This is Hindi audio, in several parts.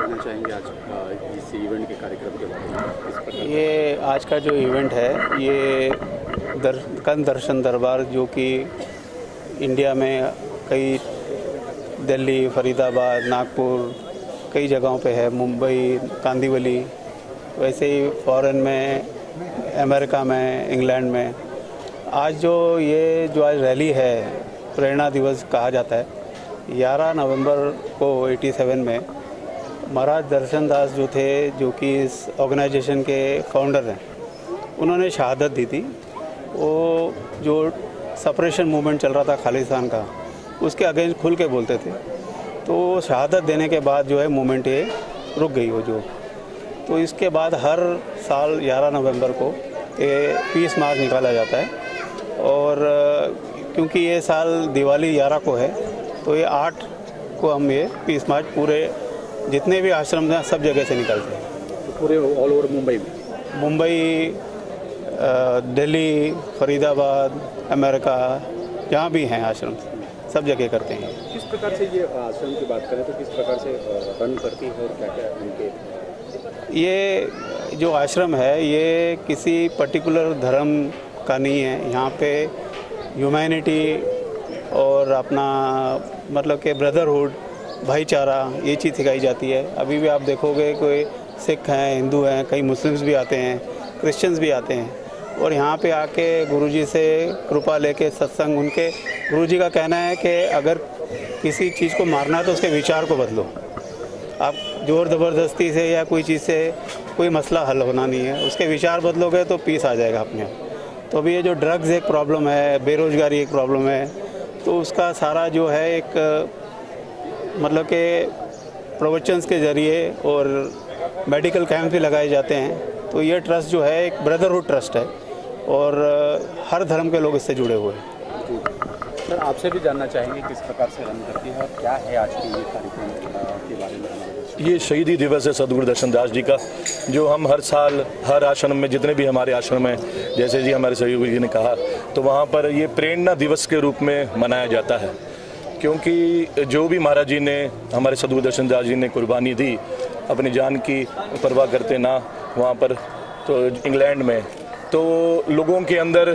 करना चाहेंगे आज इस इवेंट के कार्यक्रम के बारे में? ये आज का जो इवेंट है ये कंद दर्शन दरबार, जो कि इंडिया में कई दिल्ली, फरीदाबाद, नागपुर कई जगहों पे है, मुंबई, कांदीवली, वैसे ही फॉरेन में, अमेरिका में, इंग्लैंड में। आज जो आज रैली है, प्रेरणा दिवस कहा जाता है। 11 नवंबर को 87 में महाराज दर्शन दास जो थे, जो कि इस ऑर्गेनाइजेशन के फाउंडर हैं, उन्होंने शहादत दी थी। वो जो सेपरेशन मूवमेंट चल रहा था खालिस्तान का, उसके अगेंस्ट खुल के बोलते थे। तो शहादत देने के बाद जो है मूवमेंट ये रुक गई वो जो। तो इसके बाद हर साल 11 नवंबर को ये पीस मार्च निकाला जाता है। और क्योंकि ये साल दिवाली 11 को है, तो ये 8 को हम ये पीस मार्च पूरे जितने भी आश्रम हैं सब जगह से निकलते हैं। तो पूरे ऑल ओवर मुंबई में, मुंबई, दिल्ली, फरीदाबाद, अमेरिका, जहाँ भी हैं आश्रम सब जगह करते हैं। किस प्रकार से ये आश्रम की बात करें तो किस प्रकार से रन करती है और क्या क्या उनके? ये जो आश्रम है ये किसी पर्टिकुलर धर्म का नहीं है। यहाँ पे ह्यूमैनिटी और अपना मतलब कि ब्रदरहुड, भाईचारा, ये चीज़ सिखाई जाती है। अभी भी आप देखोगे कोई सिख हैं, हिंदू हैं, कई मुस्लिम्स भी आते हैं, क्रिश्चियंस भी आते हैं, और यहाँ पे आके गुरुजी से कृपा लेके सत्संग, उनके गुरुजी का कहना है कि अगर किसी चीज़ को मारना है तो उसके विचार को बदलो। आप जोर ज़बरदस्ती से या कोई चीज़ से कोई मसला हल होना नहीं है, उसके विचार बदलोगे तो पीस आ जाएगा अपने आप। तो अभी ये जो ड्रग्स एक प्रॉब्लम है, बेरोज़गारी एक प्रॉब्लम है, तो उसका सारा जो है एक मतलब कि प्रवचन्स के ज़रिए और मेडिकल कैंप भी लगाए जाते हैं। तो ये ट्रस्ट जो है एक ब्रदरहुड ट्रस्ट है और हर धर्म के लोग इससे जुड़े हुए हैं। सर, आपसे भी जानना चाहेंगे किस प्रकार से रन करती है और क्या है आज के ये कार्यक्रम के बारे में? ये शहीदी दिवस है सदगुरु दर्शन दास जी का, जो हम हर साल हर आश्रम में, जितने भी हमारे आश्रम हैं, जैसे जी हमारे सहयोगी जी ने कहा, तो वहाँ पर ये प्रेरणा दिवस के रूप में मनाया जाता है। क्योंकि जो भी महाराज जी ने, हमारे सदगुरु दर्शन दास जी ने कुर्बानी दी अपनी जान की परवाह करते ना वहाँ पर, तो इंग्लैंड में, तो लोगों के अंदर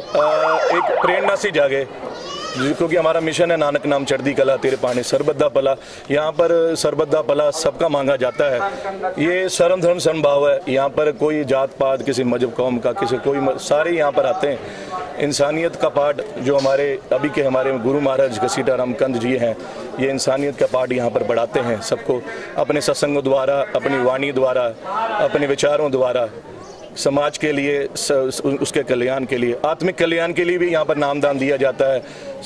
एक प्रेरणा सी जागे, क्योंकि हमारा मिशन है नानक नाम चढ़दी कला तेरे पानी सरबद्दा पला। यहाँ पर सरबद्दा पला सबका मांगा जाता है। ये सर्व धर्म समभाव है। यहाँ पर कोई जात पात, किसी मजहब कौम का, किसी कोई, सारे यहाँ पर आते हैं। इंसानियत का पाठ जो हमारे गुरु महाराज घसीटाराम कंद जी हैं, ये इंसानियत का पाठ यहाँ पर बढ़ाते हैं सबको, अपने सत्संगों द्वारा, अपनी वाणी द्वारा, अपने विचारों द्वारा, समाज के लिए, उसके कल्याण के लिए, आत्मिक कल्याण के लिए भी यहाँ पर नामदान दिया जाता है,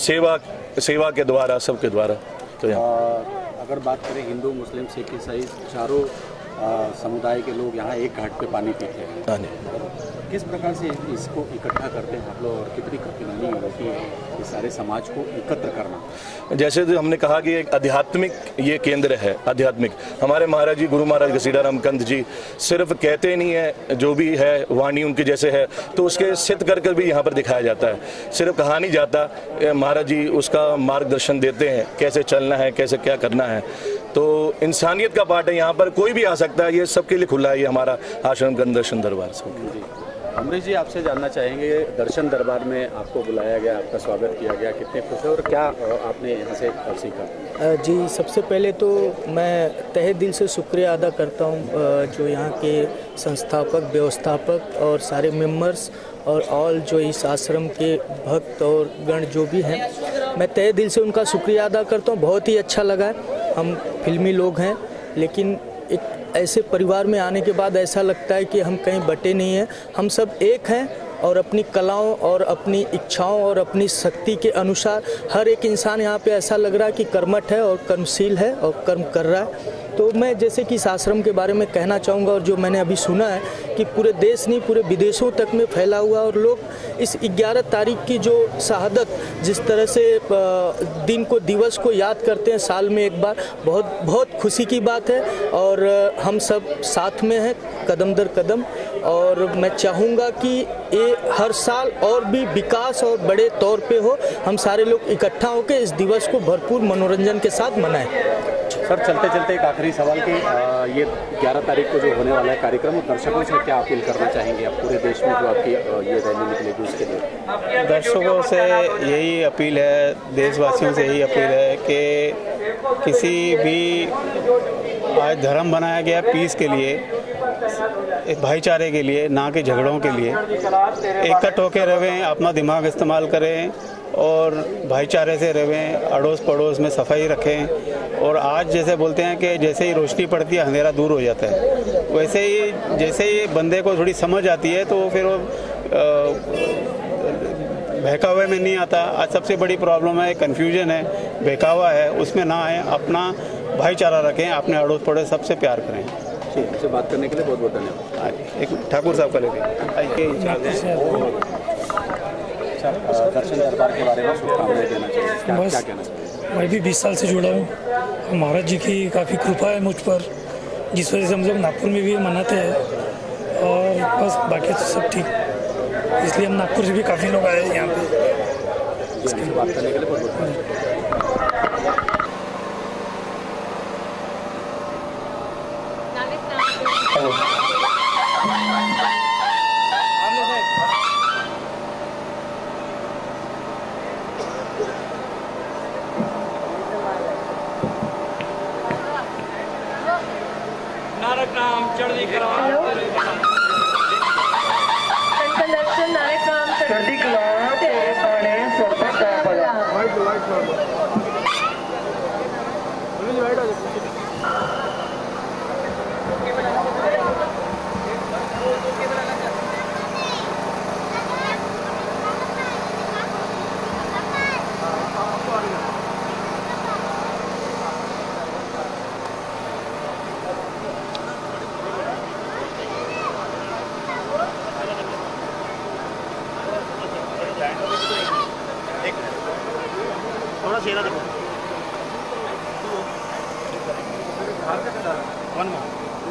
सेवा के द्वारा, सबके द्वारा। तो अगर बात करें हिंदू, मुस्लिम, सिख, ईसाई, चारों समुदाय के लोग यहाँ एक घाट पे पानी पीते हैं। हाँ जी। किस प्रकार से इसको इकट्ठा करते हैं आप लोग और कितनी कठिनाई होती है इस सारे समाज को एकत्र करना? जैसे हमने कहा कि एक आध्यात्मिक ये केंद्र है, आध्यात्मिक। हमारे महाराज जी, गुरु महाराज घसीटाराम कंद जी सिर्फ कहते नहीं है, जो भी है वाणी उनकी जैसे है, तो उसके सिद्ध कर भी यहाँ पर दिखाया जाता है। सिर्फ कहा नहीं जाता, महाराज जी उसका मार्गदर्शन देते हैं, कैसे चलना है, कैसे क्या करना है। तो इंसानियत का पाठ है, यहाँ पर कोई भी आ सकता है, ये सबके लिए खुला है। ये हमारा आश्रम कंद दर्शन दरबार। अमरीश जी, आपसे जानना चाहेंगे, दर्शन दरबार में आपको बुलाया गया, आपका स्वागत किया गया, कितने खुश है और क्या आपने यहाँ से सीखा? जी, सबसे पहले तो मैं तहे दिल से शुक्रिया अदा करता हूँ जो यहाँ के संस्थापक, व्यवस्थापक और सारे मेंबर्स और ऑल जो इस आश्रम के भक्त और गण जो भी हैं, मैं तहे दिल से उनका शुक्रिया अदा करता हूँ। बहुत ही अच्छा लगा। हम फिल्मी लोग हैं, लेकिन एक ऐसे परिवार में आने के बाद ऐसा लगता है कि हम कहीं बटे नहीं हैं, हम सब एक हैं और अपनी कलाओं और अपनी इच्छाओं और अपनी शक्ति के अनुसार हर एक इंसान यहाँ पे ऐसा लग रहा है कि कर्मठ है और कर्मशील है और कर्म कर रहा है। तो मैं जैसे कि इस आश्रम के बारे में कहना चाहूँगा, और जो मैंने अभी सुना है कि पूरे देश नहीं पूरे विदेशों तक में फैला हुआ, और लोग इस 11 तारीख की जो शहादत जिस तरह से दिन को, दिवस को याद करते हैं साल में एक बार, बहुत बहुत खुशी की बात है। और हम सब साथ में हैं कदम दर कदम, और मैं चाहूँगा कि ये हर साल और भी विकास और बड़े तौर पे हो, हम सारे लोग इकट्ठा होकर इस दिवस को भरपूर मनोरंजन के साथ मनाएं। सर चलते चलते एक आखिरी सवाल कि ये 11 तारीख को जो होने वाला है कार्यक्रम, दर्शकों से क्या अपील करना चाहेंगे आप पूरे देश में जो आपकी ये रैली निकलेगी उसके लिए? दर्शकों से यही अपील है, देशवासियों से यही अपील है कि किसी भी आज धर्म बनाया गया पीस के लिए, भाईचारे के लिए, ना कि झगड़ों के लिए। इकट्ठ होकर रहें, अपना दिमाग इस्तेमाल करें और भाईचारे से रहें, अड़ोस पड़ोस में सफाई रखें। और आज जैसे बोलते हैं कि जैसे ही रोशनी पड़ती है अंधेरा दूर हो जाता है, वैसे ही जैसे ही बंदे को थोड़ी समझ आती है तो फिर वो बहकावे में नहीं आता। आज सबसे बड़ी प्रॉब्लम है, कन्फ्यूजन है, बहकावा है, उसमें ना आए, अपना भाईचारा रखें, अपने अड़ोस पड़ोस सबसे प्यार करें। ठीक है, बात करने के लिए बहुत बहुत धन्यवाद। एक ठाकुर साहब का लेते दर्शन दरबार के बारे में शुभकामनाएं देना चाहिए, क्या कहना चाहिए? मैं भी 20 साल से जुड़ा हूँ। महाराज जी की काफ़ी कृपा है मुझ पर, जिस वजह से हम लोग नागपुर में भी मनाते हैं और बस बाकी तो सब ठीक। इसलिए हम नागपुर से भी काफ़ी लोग आए यहाँ पे। इसकी बात करने के लिए बहुत बहुत थोड़ा चेहरा देखो। One more.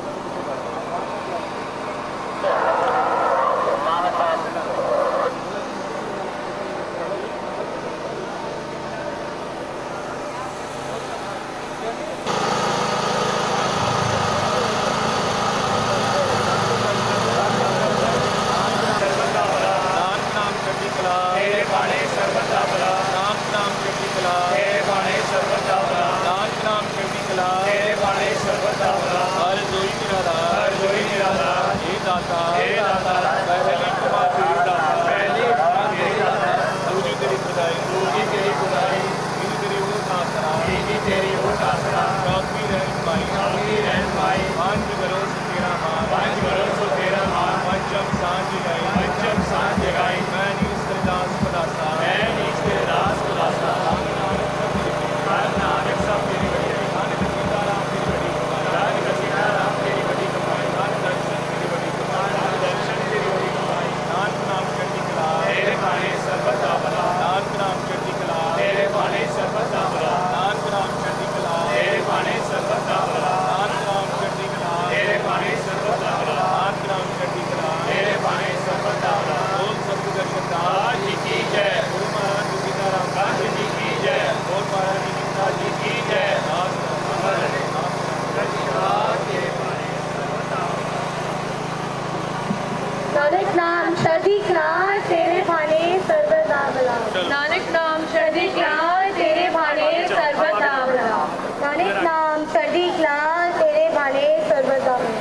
नानक नाम सर्दिक लाल तेरे भाने सर्वत आवला। नानक नाम सर्दिक लाल तेरे भाने सर्वत आवला। नानक नाम सर्दिक लाल तेरे भाने सर्वत आवला।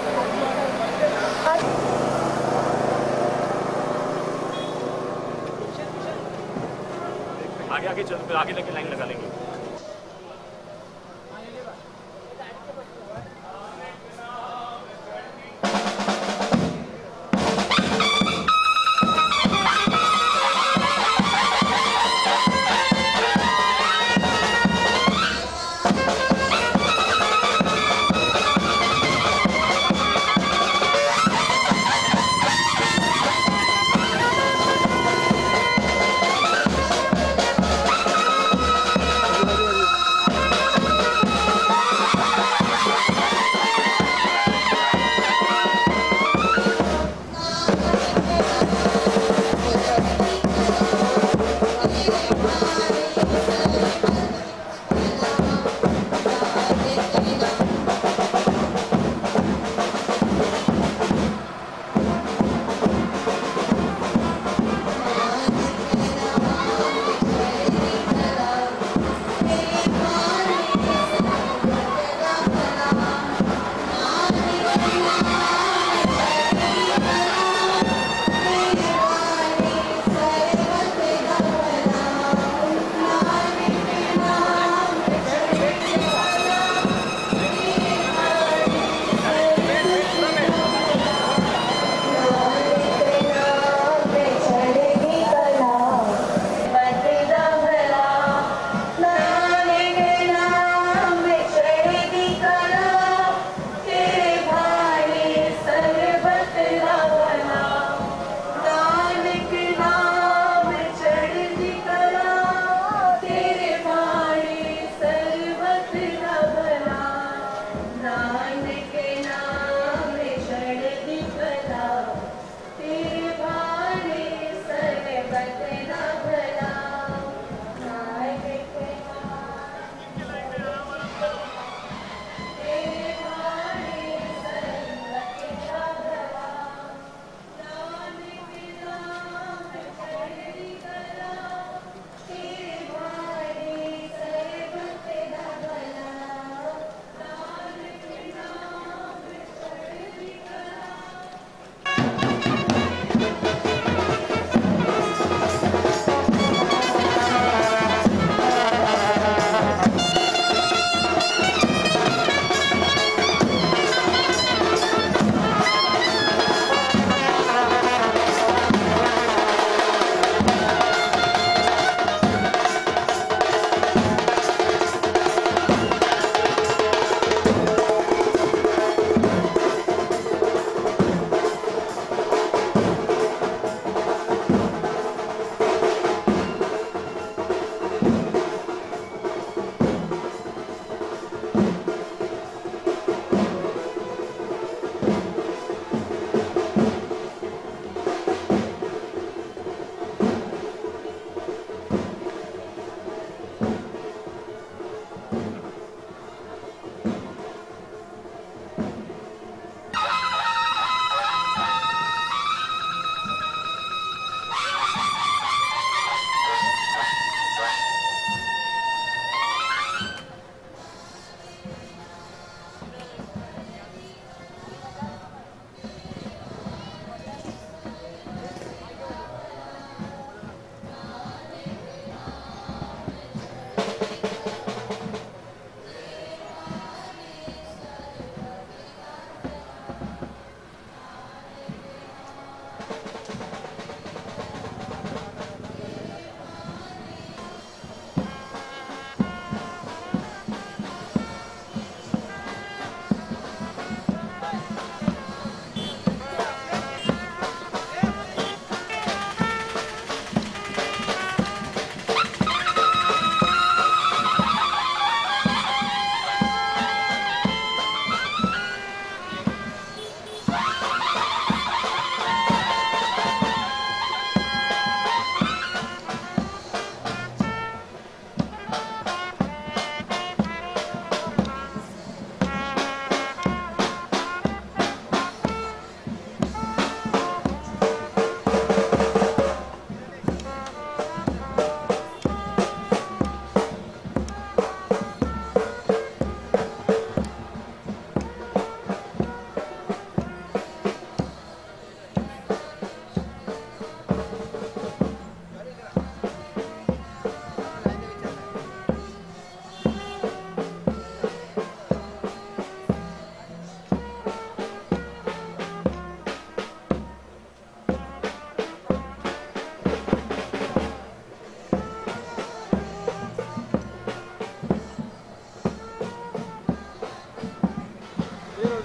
आगे आगे चल, आगे लेके लाइन लगा लेंगे।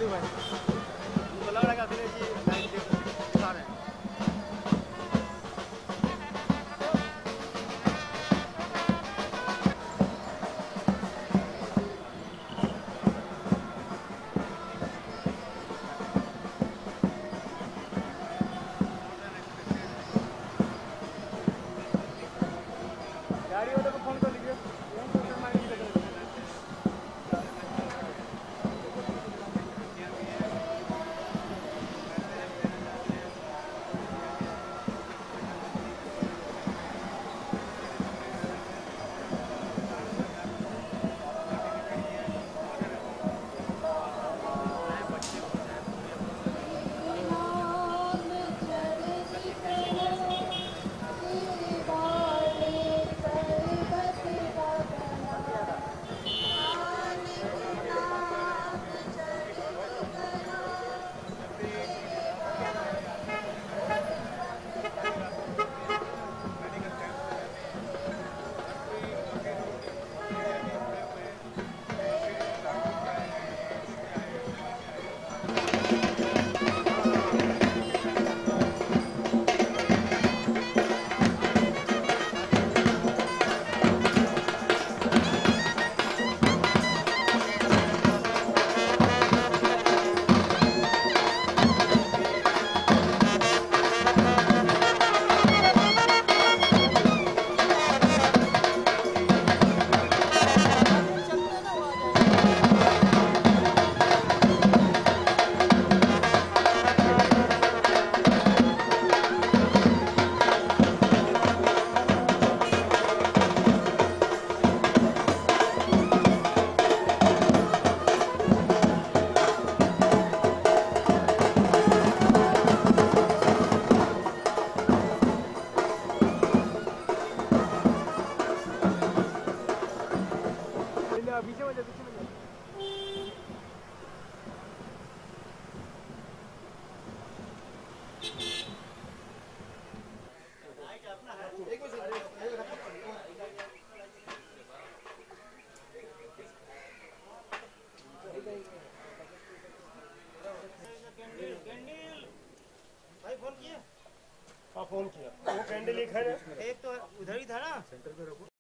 फोन किया वो कैंडल एक है, एक तो उधर ही था ना।